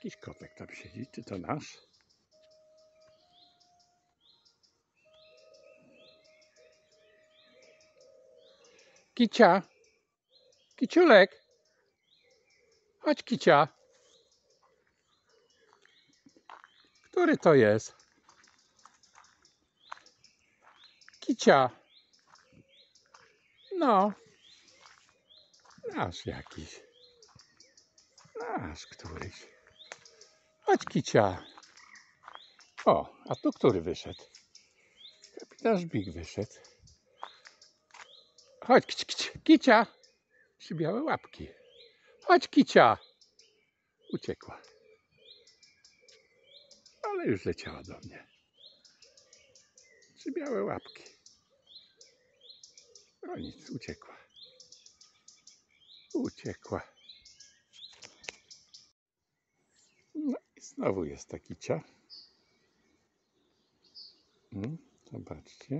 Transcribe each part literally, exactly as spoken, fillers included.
Jakiś kotek tam siedzi, czy to nasz? Kicia! Kiciulek! Chodź, Kicia! Który to jest? Kicia! No. Nasz jakiś. Nasz któryś. Chodź, Kicia! O, a tu który wyszedł? Kapitan Żbik wyszedł. Chodź, kici, kici, Kicia! Trzy białe łapki. Chodź, Kicia! Uciekła. Ale już leciała do mnie. Trzy białe łapki. O nic, uciekła. Uciekła. No i znowu jest ta Kicia. Hmm, zobaczcie.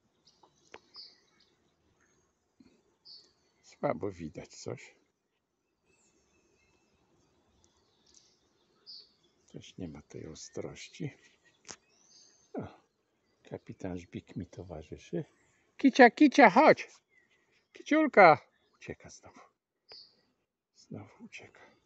Słabo widać coś. Też nie ma tej ostrości. O, kapitan Żbik mi towarzyszy. Kicia, Kicia, chodź! Kiciulka! Ucieka znowu. Znowu ucieka.